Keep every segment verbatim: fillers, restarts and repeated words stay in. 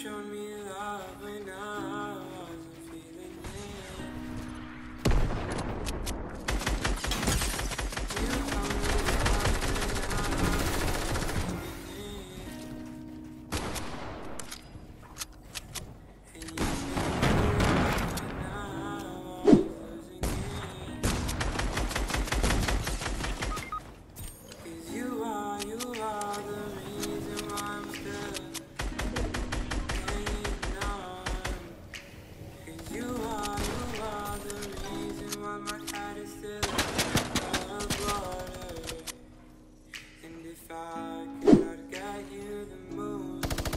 showed me love when I wasn't feeling it. You told me love when I wasn't feeling it. And you made me love when I was losing it. 'Cause you are, you are the reason why I'm still hanging on. 'Cause you are, you are the reason why my heart is still above water. And if I could, I'd get you the moon,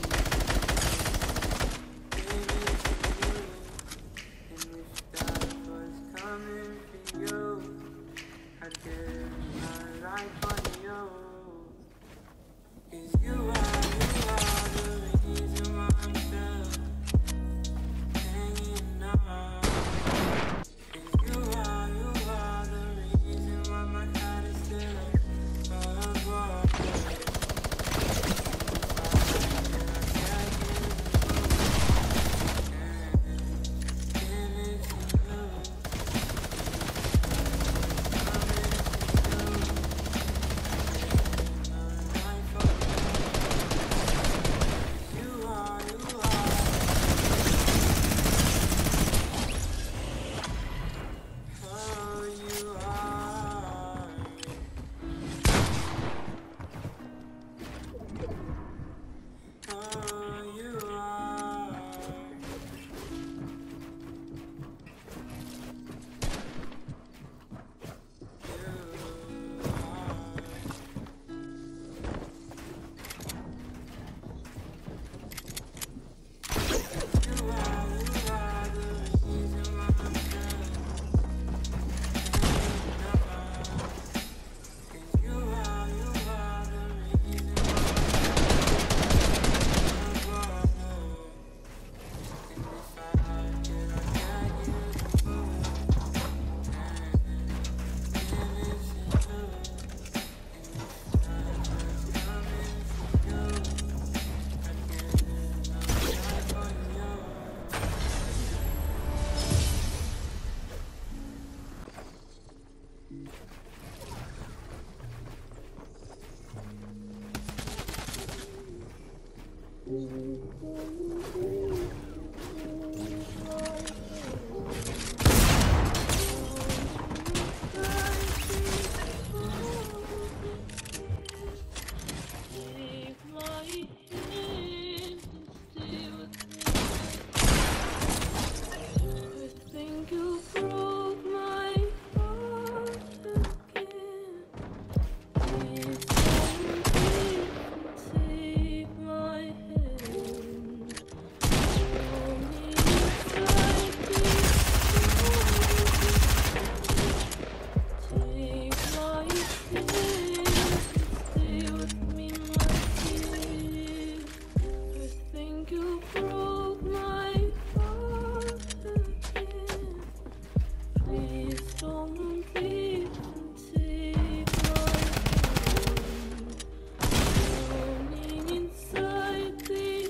give it to you. And if that was coming for you, I'd give my life for you. 'Cause you are, you are the reason why I'm still hanging on. 'Cause you are, you are the reason why my heart is still above water.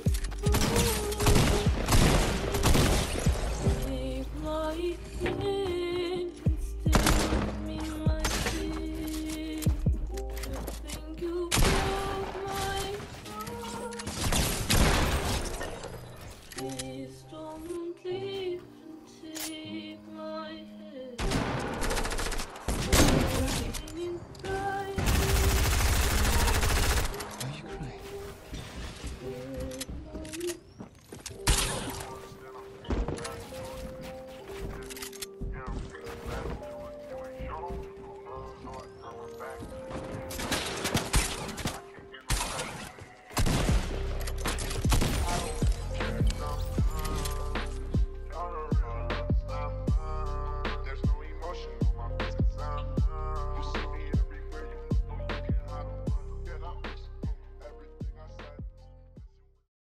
Yeah.